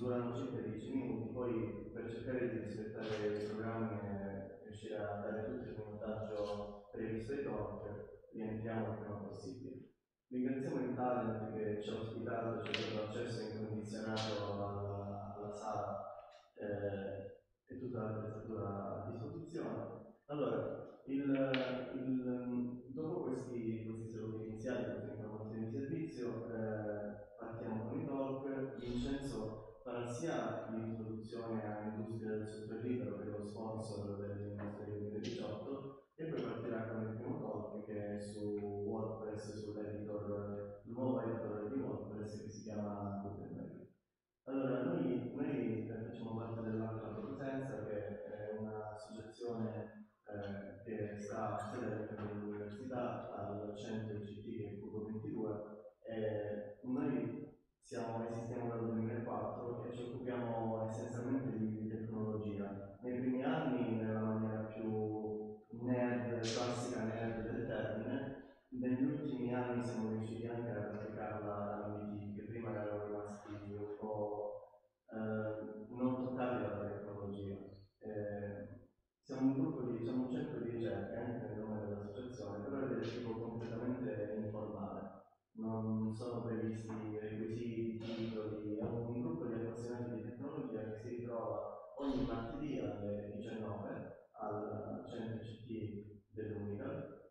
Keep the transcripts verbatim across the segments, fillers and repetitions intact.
durano circa dieci minuti, poi per cercare di rispettare i programmi e riuscire a dare tutto il montaggio previsto ai talk, rientriamo il prima possibile. Ringraziamo l'Italia perché ci ha ospitato, ci ha dato l'accesso incondizionato alla, alla sala eh, e tutta l'attrezzatura a disposizione. Allora, il, il, dopo questi, questi saluti iniziali, queste informazioni di servizio, eh, partiamo con i talk. Vincenzo farà sia l'introduzione all'industria del software libero, che è lo sponsor del nostro duemiladiciotto, e poi partirà con il primo talk che è su WordPress, sull'editor, il nuovo editor di WordPress che si chiama Gutenberg. Allora, noi, noi facciamo parte dell'Altra Prosenza, che è un'associazione eh, che sta a sede dell'università al centro I C T che è Cubo ventidue. E noi siamo, esistiamo dal duemilaquattro e ci occupiamo essenzialmente di tecnologia. Nei primi anni, nella maniera più nerd, classica nerd del termine, negli ultimi anni siamo riusciti anche a applicarla all'I T, che prima erano rimasti un po' eh, non toccati dalla tecnologia. Eh, siamo un gruppo di, siamo un centro di ricerca anche nel nome dell'associazione, però è del tipo completamente informale. Non sono previsti requisiti, titoli, è un gruppo di appassionati di tecnologia che si ritrova ogni martedì alle diciannove al centro I C T dell'Unical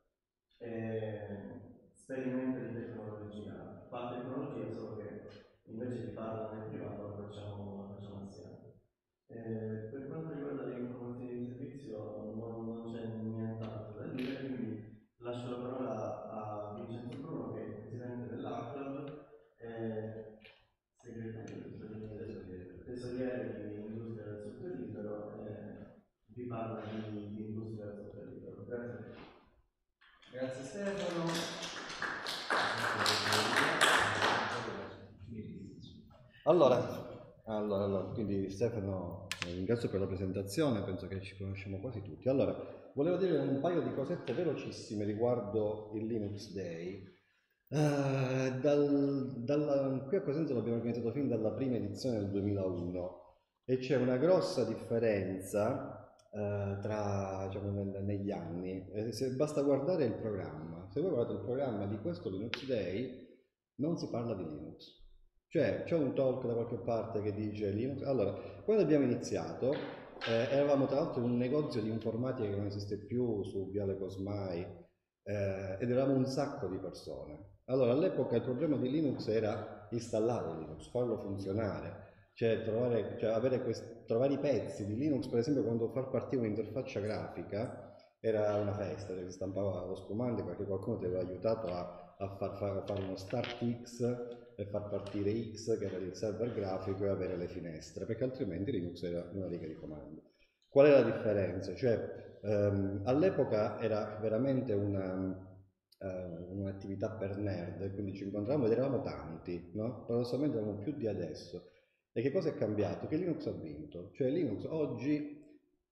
e sperimenta di tecnologia. Fa tecnologia, solo che invece di farla nel privato lo facciamo, lo facciamo assieme. Eh, per quanto riguarda le informazioni di servizio non, non c'è nient'altro da dire, quindi lascio la parola a Vincenzo Bruno, che è il presidente dell'A C L A B, eh, segretario, tesoriere di Industria del Software Libero, e vi parla di, di Industria del Software Libero. Grazie. Grazie Stefano. Allora, allora, allora, quindi Stefano, ringrazio per la presentazione, penso che ci conosciamo quasi tutti. Allora, volevo dire un paio di cosette velocissime riguardo il Linux Day. Uh, dal, dalla, qui a Cosenza l'abbiamo organizzato fin dalla prima edizione del duemilauno e c'è una grossa differenza uh, tra, diciamo, nel, negli anni. Eh, se, basta guardare il programma. Se voi guardate il programma di questo Linux Day, non si parla di Linux. Cioè, c'è un talk da qualche parte che dice Linux. Allora, quando abbiamo iniziato, eh, eravamo tra l'altro in un negozio di informatica che non esiste più su Viale Cosmai, eh, ed eravamo un sacco di persone. Allora, all'epoca il problema di Linux era installare Linux, farlo funzionare, cioè trovare, cioè avere quest- trovare i pezzi di Linux, per esempio quando far partire un'interfaccia grafica era una festa, cioè si stampava lo spumante perché qualcuno ti aveva aiutato a, a far, far, a fare uno start X e far partire X, che era il server grafico, e avere le finestre, perché altrimenti Linux era una riga di comando. Qual è la differenza? Cioè, ehm, all'epoca era veramente una, eh, un'attività per nerd, quindi ci incontravamo ed eravamo tanti, no? Paradossalmente eravamo più di adesso. E che cosa è cambiato? Che Linux ha vinto. Cioè Linux oggi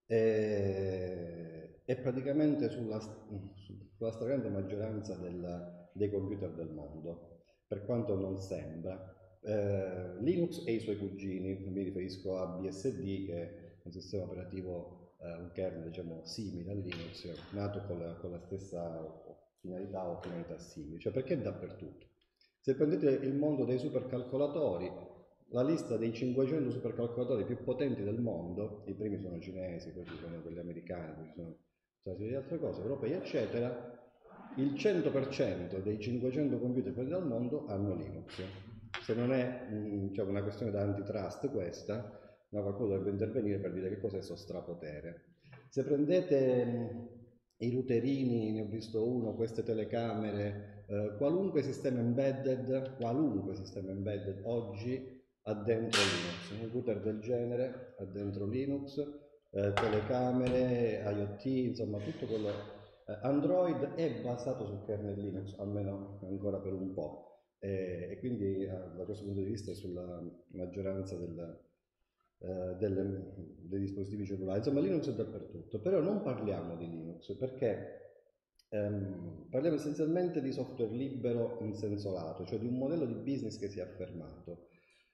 è, è praticamente sulla, sulla stragrande maggioranza del, dei computer del mondo, per quanto non sembra. Eh, Linux e i suoi cugini, mi riferisco a B S D, che è un sistema operativo, eh, un kernel diciamo simile a Linux, nato con la, con la stessa finalità o finalità simili, cioè perché è dappertutto. Se prendete il mondo dei supercalcolatori, la lista dei cinquecento supercalcolatori più potenti del mondo, i primi sono cinesi, poi ci sono quelli americani, poi ci sono stati di altre cose, europei eccetera, il cento per cento dei cinquecento computer potenti del mondo hanno Linux. Se non è mh, cioè una questione da antitrust questa, ma qualcuno dovrebbe intervenire per dire che cos'è questo strapotere. Se prendete mh, i routerini, ne ho visto uno, queste telecamere, eh, qualunque sistema embedded, qualunque sistema embedded oggi ha dentro Linux, un router del genere ha dentro Linux, eh, telecamere, IoT, insomma tutto quello. Eh, Android è basato sul kernel Linux, almeno ancora per un po'. E, e quindi eh, da questo punto di vista è sulla maggioranza del, eh, delle, dei dispositivi cellulari. Insomma, Linux è dappertutto, però non parliamo di Linux perché ehm, parliamo essenzialmente di software libero in senso lato, cioè di un modello di business che si è affermato.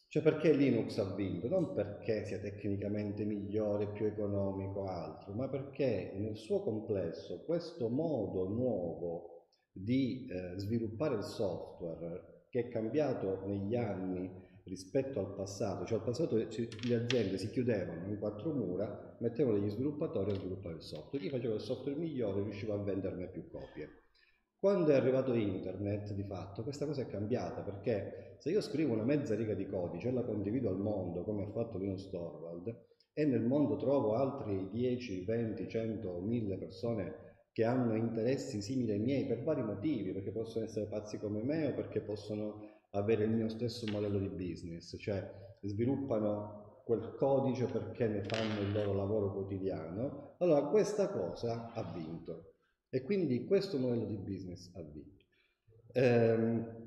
Cioè perché Linux ha vinto? Non perché sia tecnicamente migliore, più economico o altro, ma perché nel suo complesso questo modo nuovo di eh, sviluppare il software, che è cambiato negli anni rispetto al passato, cioè al passato le aziende si chiudevano in quattro mura, mettevano degli sviluppatori a sviluppare il software, chi faceva il software migliore riusciva a venderne più copie. Quando è arrivato internet, di fatto, questa cosa è cambiata, perché se io scrivo una mezza riga di codice e la condivido al mondo, come ha fatto Linus Torvald, e nel mondo trovo altri dieci, venti, cento, mille persone che hanno interessi simili ai miei per vari motivi, perché possono essere pazzi come me o perché possono avere il mio stesso modello di business, cioè sviluppano quel codice perché ne fanno il loro lavoro quotidiano, allora questa cosa ha vinto. E quindi questo modello di business ha vinto. Ehm,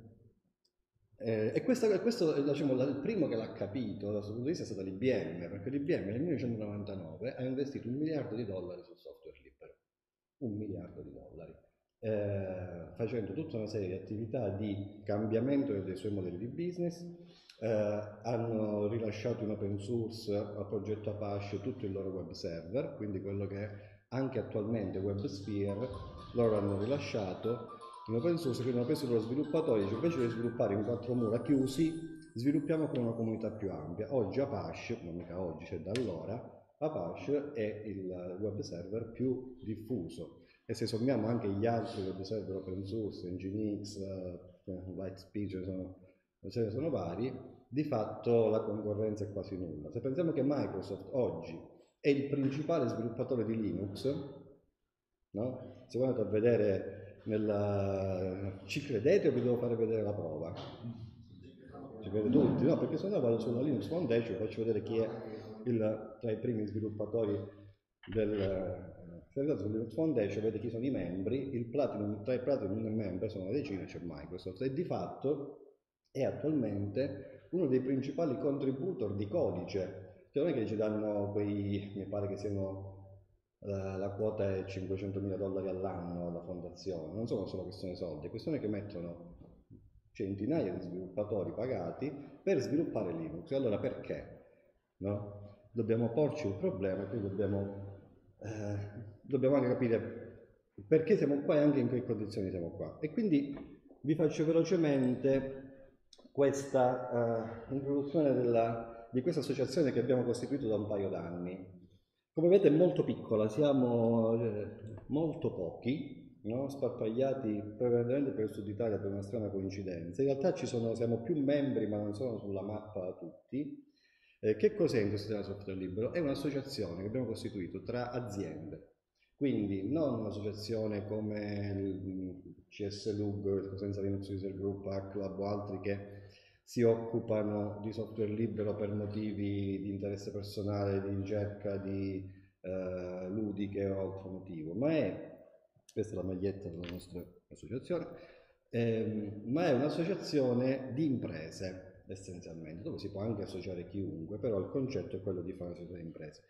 eh, e questo, questo diciamo, il primo che l'ha capito da questo punto di vista è stata l'I B M, perché l'I B M nel millenovecentonovantanove ha investito un miliardo di dollari sul software libero. Un miliardo di dollari. Eh, facendo tutta una serie di attività di cambiamento dei suoi modelli di business. Eh, hanno rilasciato in open source al progetto Apache tutto il loro web server, quindi quello che anche attualmente WebSphere loro hanno rilasciato in open source, quindi hanno preso i loro sviluppatori, cioè invece di sviluppare in quattro mura chiusi, sviluppiamo con una comunità più ampia. Oggi Apache, non mica oggi, cioè da allora, Apache è il web server più diffuso, e se sommiamo anche gli altri web server open source, Nginx, uh, Lightspeed, ce ne sono, ce ne sono vari, di fatto la concorrenza è quasi nulla. Se pensiamo che Microsoft oggi è il principale sviluppatore di Linux, no? Se voi andate a vedere nella... ci credete o vi devo fare vedere la prova? Ci credete tutti? No, perché se no vado sulla Linux Foundation e faccio vedere chi è il, tra i primi sviluppatori del... Se andate su Linux Foundation vedete chi sono i membri, il Platinum, tra i Platinum member sono una decina, c'è Microsoft, e di fatto è attualmente uno dei principali contributor di codice, che non è che ci danno quei, mi pare che siano, la, la quota è cinquecentomila dollari all'anno alla fondazione, non sono solo questione soldi, è questione che mettono centinaia di sviluppatori pagati per sviluppare Linux. E allora perché? No? Dobbiamo porci il problema e quindi dobbiamo, eh, dobbiamo anche capire perché siamo qua e anche in che condizioni siamo qua. E quindi vi faccio velocemente questa uh, introduzione della, di questa associazione che abbiamo costituito da un paio d'anni. Come vedete è molto piccola, siamo eh, molto pochi, no? Sparpagliati prevalentemente per il Sud Italia per una strana coincidenza. In realtà ci sono, siamo più membri ma non sono sulla mappa tutti. Eh, che cos'è Industria Software Libero? È un'associazione che abbiamo costituito tra aziende, quindi non un'associazione come il C S L U G, Senza Linux User Group, Hack-Lab o altri che si occupano di software libero per motivi di interesse personale, di ricerca, di eh, ludiche o altro motivo, ma è, questa è la maglietta della nostra associazione, ehm, ma è un'associazione di imprese essenzialmente, dove si può anche associare chiunque, però il concetto è quello di fare un'associazione di imprese.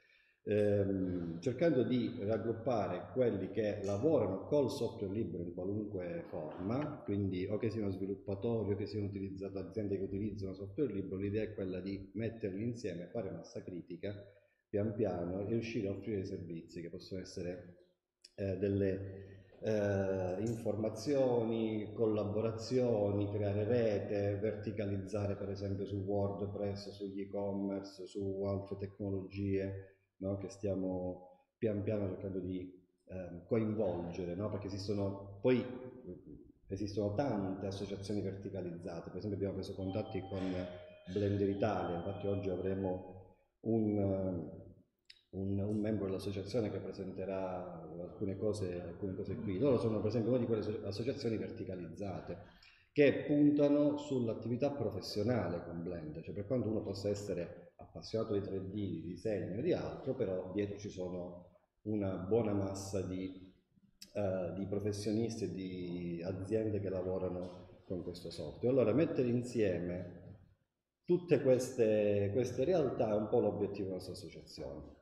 Ehm, cercando di raggruppare quelli che lavorano col software libero in qualunque forma, quindi o che siano sviluppatori o che siano utilizzato aziende che utilizzano software libero, l'idea è quella di metterli insieme, fare massa critica pian piano e riuscire a offrire servizi che possono essere eh, delle eh, informazioni, collaborazioni, creare rete, verticalizzare per esempio su WordPress, sugli e-commerce, su altre tecnologie, no? Che stiamo pian piano cercando di eh, coinvolgere, no? Perché esistono poi esistono tante associazioni verticalizzate. Per esempio abbiamo preso contatti con Blender Italia, infatti oggi avremo un, un, un membro dell'associazione che presenterà alcune cose, alcune cose qui. Loro sono per esempio una di quelle associazioni verticalizzate che puntano sull'attività professionale con Blender, cioè per quanto uno possa essere appassionato di tre D, di disegno e di altro, però dietro ci sono una buona massa di, uh, di professionisti e di aziende che lavorano con questo software. Allora mettere insieme tutte queste, queste realtà è un po' l'obiettivo della nostra associazione.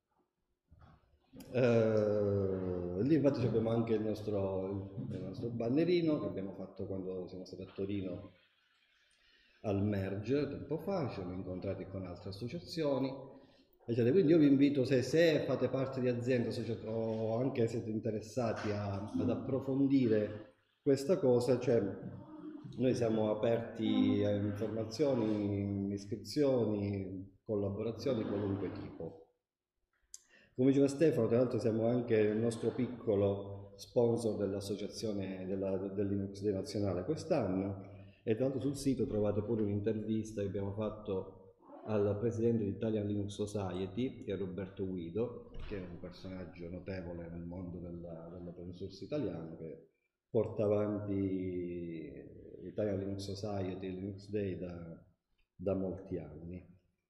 Uh, lì infatti abbiamo anche il nostro, il nostro bannerino che abbiamo fatto quando siamo stati a Torino al merger tempo fa, ci siamo incontrati con altre associazioni, eccetera. Quindi io vi invito, se, se fate parte di aziende o anche siete interessati a, ad approfondire questa cosa, cioè noi siamo aperti a informazioni, iscrizioni, collaborazioni di qualunque tipo. Come diceva Stefano, tra l'altro siamo anche il nostro piccolo sponsor dell'associazione della, del Linux Day nazionale quest'anno, e tra l'altro sul sito trovate pure un'intervista che abbiamo fatto al presidente di Italian Linux Society, che è Roberto Guido, che è un personaggio notevole nel mondo dell'open source italiano, che porta avanti l'Italian Linux Society e il Linux Day da, da molti anni.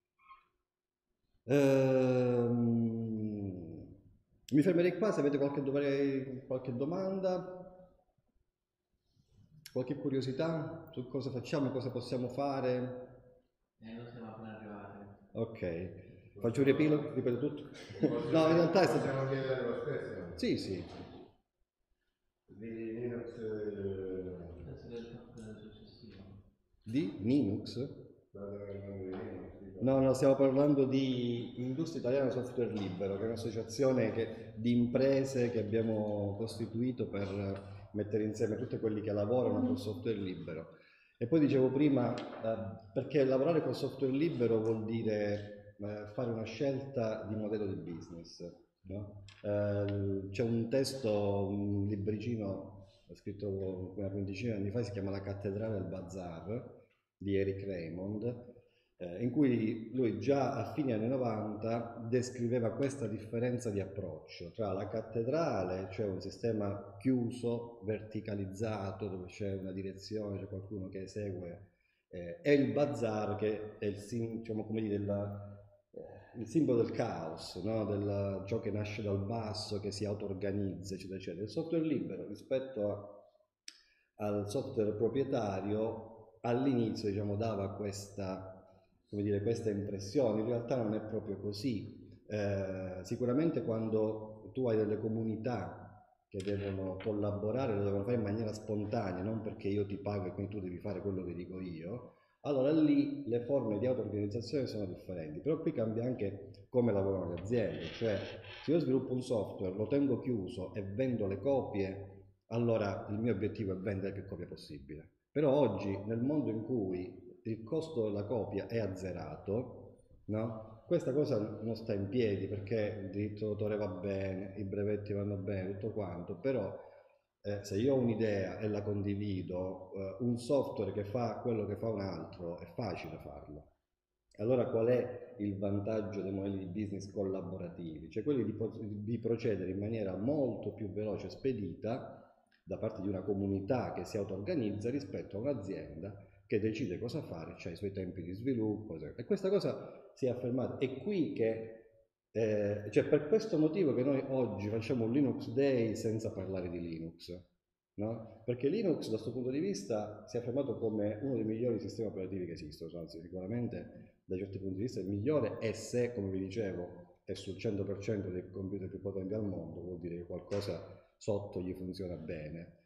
Ehm, mi fermerei qua. Se avete qualche, dovrei, qualche domanda, qualche curiosità su cosa facciamo, cosa possiamo fare. Eh, non siamo appena arrivati. Ok, faccio un riepilogo, ripeto tutto. No, in realtà è stato... Possiamo chiedere lo stesso? Sì, sì. Di Linux... Penso che il successivo. Di Linux? No, no, stiamo parlando di Industria Italiana Software Libero, che è un'associazione che, di imprese che abbiamo costituito per mettere insieme tutti quelli che lavorano con software libero. E poi dicevo prima, eh, perché lavorare con software libero vuol dire eh, fare una scelta di modello di business, no? Eh, c'è un testo, un libricino scritto una quindicina di anni fa, si chiama La cattedrale al bazar, di Eric Raymond, eh, in cui lui già a fine anni novanta descriveva questa differenza di approccio tra la cattedrale, cioè un sistema chiuso, verticalizzato, dove c'è una direzione, c'è qualcuno che esegue, eh, e il bazar, che è il, diciamo, come dire, la, eh, il simbolo del caos, no? Del, ciò che nasce dal basso, che si auto-organizza, eccetera, eccetera. Il software libero rispetto a, al software proprietario all'inizio, diciamo, dava questa, come dire, questa impressione. In realtà non è proprio così. Eh, sicuramente quando tu hai delle comunità che devono collaborare, lo devono fare in maniera spontanea, non perché io ti pago e quindi tu devi fare quello che dico io, allora lì le forme di auto-organizzazione sono differenti. Però qui cambia anche come lavorano le aziende, cioè se io sviluppo un software, lo tengo chiuso e vendo le copie, allora il mio obiettivo è vendere più copie possibile. Però oggi, nel mondo in cui il costo della copia è azzerato, no? Questa cosa non sta in piedi, perché il diritto d'autore va bene, i brevetti vanno bene, tutto quanto, però eh, se io ho un'idea e la condivido, eh, un software che fa quello che fa un altro, è facile farlo. Allora qual è il vantaggio dei modelli di business collaborativi? Cioè quelli di, di procedere in maniera molto più veloce e spedita da parte di una comunità che si auto-organizza rispetto a un'azienda che decide cosa fare, cioè i suoi tempi di sviluppo, e questa cosa si è affermata. È qui che, eh, cioè per questo motivo che noi oggi facciamo un Linux Day senza parlare di Linux, no? Perché Linux da questo punto di vista si è affermato come uno dei migliori sistemi operativi che esistono, anzi sicuramente da certi punti di vista il migliore, e se, come vi dicevo, è sul cento per cento dei computer più potenti al mondo, vuol dire che qualcosa sotto gli funziona bene.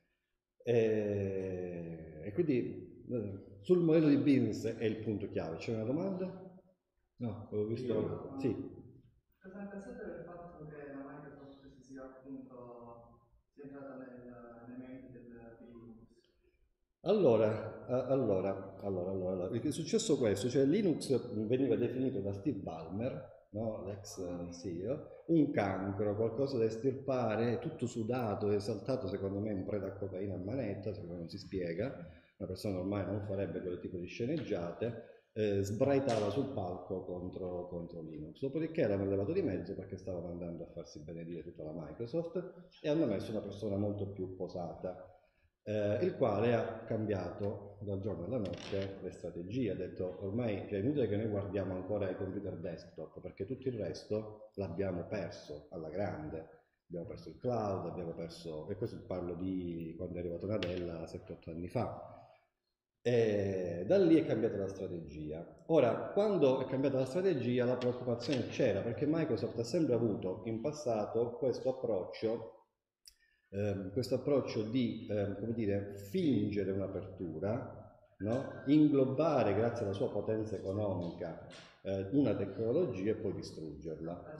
E, e quindi sul modello di business è il punto chiave. C'è una domanda? No, avevo visto. Io, sì. Cosa ne pensate del fatto che la Microsoft si sia appunto sia entrata nel, nei menti del Linux? Allora, allora, allora, allora, è successo questo, cioè Linux veniva definito da Steve Ballmer, no? L'ex C E O, un cancro, qualcosa da estirpare, tutto sudato, esaltato, secondo me un preda a cocaina a manetta, secondo me non si spiega, una persona normale non farebbe quel tipo di sceneggiate, eh, sbraitava sul palco contro, contro Linux, dopodiché l'hanno levato di mezzo perché stava andando a farsi benedire tutta la Microsoft e hanno messo una persona molto più posata. Eh, il quale ha cambiato dal giorno alla notte le strategie, ha detto ormai è inutile che noi guardiamo ancora i computer desktop perché tutto il resto l'abbiamo perso alla grande, abbiamo perso il cloud, abbiamo perso, e questo parlo di quando è arrivato Nadella sette otto anni fa, e da lì è cambiata la strategia. Ora, quando è cambiata la strategia la preoccupazione c'era, perché Microsoft ha sempre avuto in passato questo approccio Eh, questo approccio di eh, come dire, fingere un'apertura no? Inglobare grazie alla sua potenza economica eh, una tecnologia e poi distruggerla.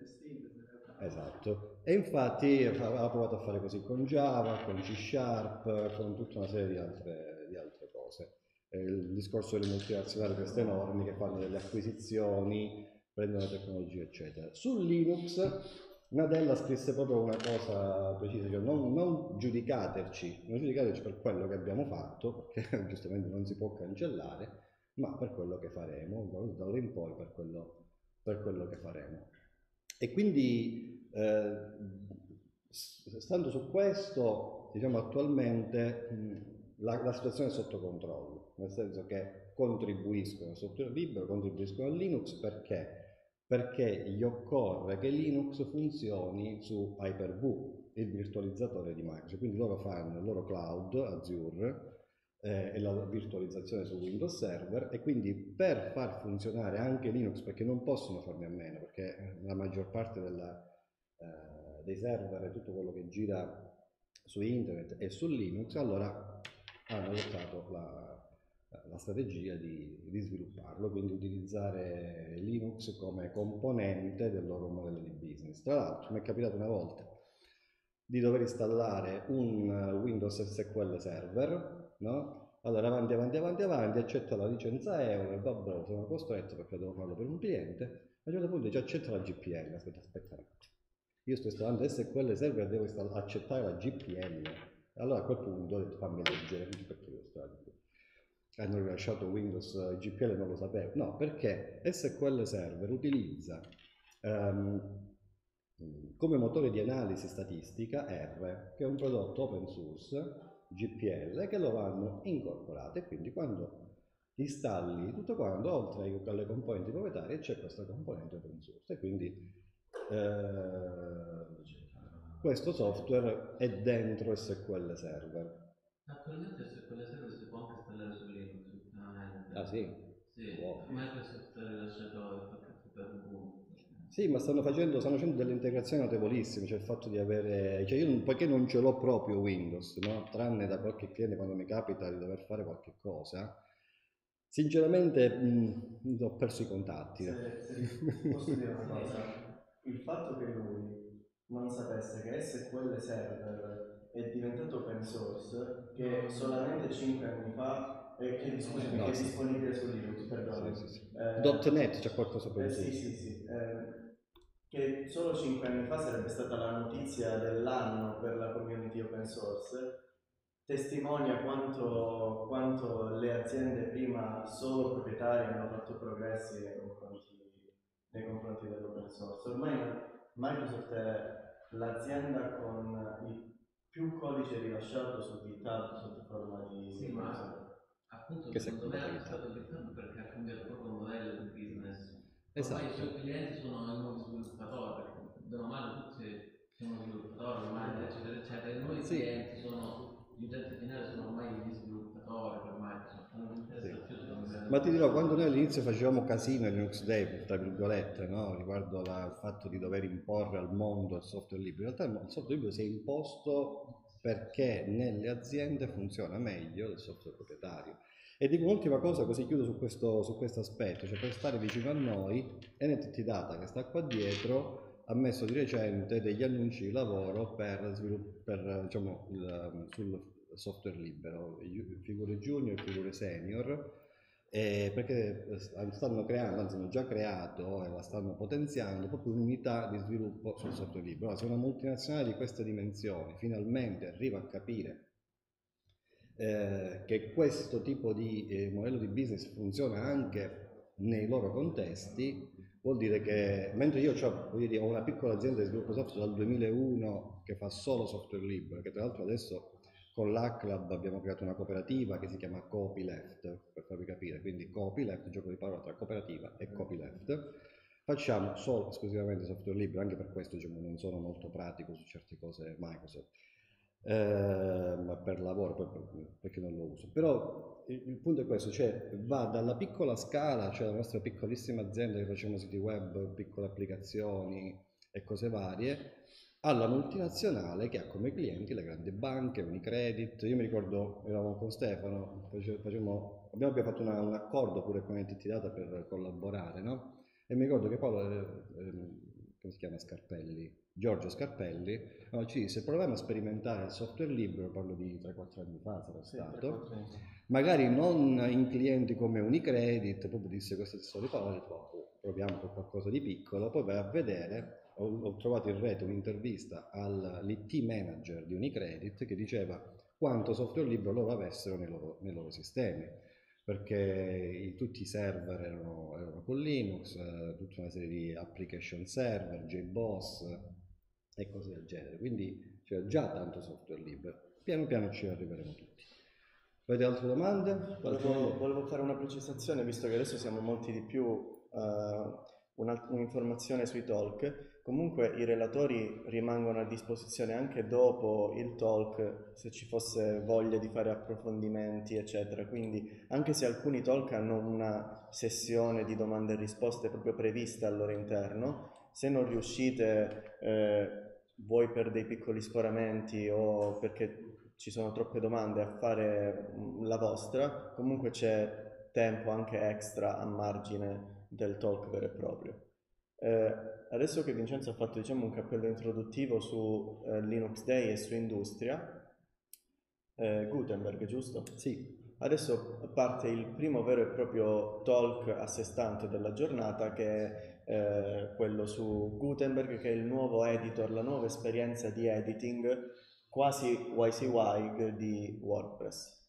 Esatto, e infatti ha provato a fare così con Java, con C Sharp, con tutta una serie di altre, di altre cose. Eh, il discorso delle multinazionali, queste enormi che fanno delle acquisizioni, prendono tecnologie, eccetera. Su Linux Nadella scrisse proprio una cosa precisa, cioè non, non giudicateci, non giudicateci per quello che abbiamo fatto, perché giustamente non si può cancellare, ma per quello che faremo, da ora in poi per quello, per quello che faremo. E quindi, eh, stando su questo, diciamo attualmente mh, la, la situazione è sotto controllo, nel senso che contribuiscono al software libero, contribuiscono a Linux perché? Perché gli occorre che Linux funzioni su Hyper-V, il virtualizzatore di Microsoft. Quindi loro fanno il loro cloud, Azure, eh, e la virtualizzazione su Windows Server, e quindi per far funzionare anche Linux, perché non possono farne a meno, perché la maggior parte della, eh, dei server e tutto quello che gira su internet è su Linux, allora hanno adottato la la strategia di, di svilupparlo, quindi utilizzare Linux come componente del loro modello di business. Tra l'altro mi è capitato una volta di dover installare un Windows S Q L Server, no? Allora avanti, avanti, avanti, avanti, accetto la licenza euro, e vabbè, sono costretto perché devo farlo per un cliente. A un certo punto dice accetta la G P L, aspetta, aspetta, io sto installando S Q L Server e devo accettare la G P L. Allora a quel punto ho detto fammi leggere, perché devo stare hanno rilasciato Windows G P L, non lo sapevo. No, perché S Q L Server utilizza um, come motore di analisi statistica R, che è un prodotto open source G P L che lo vanno incorporato, e quindi quando installi tutto quanto, oltre alle componenti proprietarie c'è questa componente open source, e quindi eh, questo software è dentro S Q L Server. Attualmente S Q L Server si può anche installare su Linux ultimamente. Ah sì? Sì, Wow. Microsoft ha rilasciato il pacchetto per Ubuntu. Sì, ma stanno facendo, stanno facendo delle integrazioni notevolissime, cioè il fatto di avere, cioè io poiché non ce l'ho proprio Windows, no? Tranne da qualche cliente quando mi capita di dover fare qualche cosa, sinceramente mh, ho perso i contatti. Se, se posso dire una cosa, il fatto che lui non sapesse che S Q L Server è diventato open source, che solamente cinque anni fa, eh, che, scusami, No, che è sì. disponibile su Linux, perdoni. Sì, sì, sì. Eh, .NET c'è qualcosa open eh, source. sì, sì, sì. Eh, che solo cinque anni fa sarebbe stata la notizia dell'anno per la community open source, testimonia quanto, quanto le aziende prima solo proprietarie hanno fatto progressi nei confronti, nei confronti dell'open source. Ormai Microsoft è l'azienda con il più codice rilasciato su GitHub sotto forma di sì, ma appunto che secondo me ha GitHub. acquistato GitHub perché ha cambiato proprio il modello di business. Ormai Esatto. i suoi clienti sono i nuovi sviluppatori, perché bene o male tutti sono sviluppatori ormai, eccetera, eccetera. I nuovi Sì. clienti sono, gli utenti finali sono ormai gli sviluppatori per Microsoft, non mi interessa più secondo me. Ma ti dirò, quando noi all'inizio facevamo casino in Linux Day, tra virgolette, no? Riguardo la- al fatto di dover imporre al mondo il software libero, in realtà il software libero si è imposto perché nelle aziende funziona meglio del software proprietario. E dico un'ultima cosa, così chiudo su questo, su questo aspetto, cioè per stare vicino a noi, N T T Data, che sta qua dietro, ha messo di recente degli annunci di lavoro per, svilupp- per diciamo, il, sul software libero, figure junior, figure senior, eh, perché stanno creando, anzi hanno già creato e la stanno potenziando proprio un'unità di sviluppo sul software libero. Allora, se una multinazionale di queste dimensioni finalmente arriva a capire eh, che questo tipo di eh, modello di business funziona anche nei loro contesti, vuol dire che mentre io ho, dire, ho una piccola azienda di sviluppo software dal duemilauno che fa solo software libero, che tra l'altro adesso con l'Hack abbiamo creato una cooperativa che si chiama Copyleft, per farvi capire, quindi Copyleft, gioco di parola tra cooperativa e Copyleft. Facciamo solo esclusivamente software libero, anche per questo diciamo, non sono molto pratico su certe cose Microsoft, eh, ma per lavoro, per, perché non lo uso. Però il, il punto è questo, cioè va dalla piccola scala, cioè la nostra piccolissima azienda che facciamo siti web, piccole applicazioni e cose varie, alla multinazionale che ha come clienti le grandi banche, Unicredit. Io mi ricordo, eravamo con Stefano, face- facevamo, abbiamo, abbiamo fatto una- un accordo pure con Entity Data per collaborare, no? E mi ricordo che Paolo, eh, ehm, come si chiama Scarpelli? Giorgio Scarpelli, no, ci disse proviamo a sperimentare il software libero, parlo di tre quattro anni fa sarà Sì, tre stato, quattro anni fa. magari non in clienti come Unicredit, proprio disse queste stesse parole, ho detto, "Oh, proviamo con qualcosa di piccolo", poi vai a vedere, ho, ho trovato in rete un'intervista all'I T manager di Unicredit che diceva quanto software libero loro avessero nei loro, nei loro sistemi, perché i- tutti i server erano, erano con Linux, eh, tutta una serie di application server, J B O S e cose del genere, quindi c'era già tanto software libero, piano piano ci arriveremo tutti. Avete altre domande? Volevo, volevo fare una precisazione, visto che adesso siamo molti di più, eh, una- un'informazione sui talk. Comunque i relatori rimangono a disposizione anche dopo il talk, se ci fosse voglia di fare approfondimenti, eccetera. Quindi anche se alcuni talk hanno una sessione di domande e risposte proprio prevista al loro interno, se non riuscite, eh, voi per dei piccoli sforamenti o perché ci sono troppe domande a fare mm, la vostra, comunque c'è tempo anche extra a margine del talk vero e proprio. Eh, adesso che Vincenzo ha fatto, diciamo, un cappello introduttivo su eh, Linux Day e su industria, eh, Gutenberg, giusto? Sì, Adesso parte il primo vero e proprio talk a sé stante della giornata, che è eh, quello su Gutenberg, che è il nuovo editor, la nuova esperienza di editing quasi WYSIWYG di WordPress.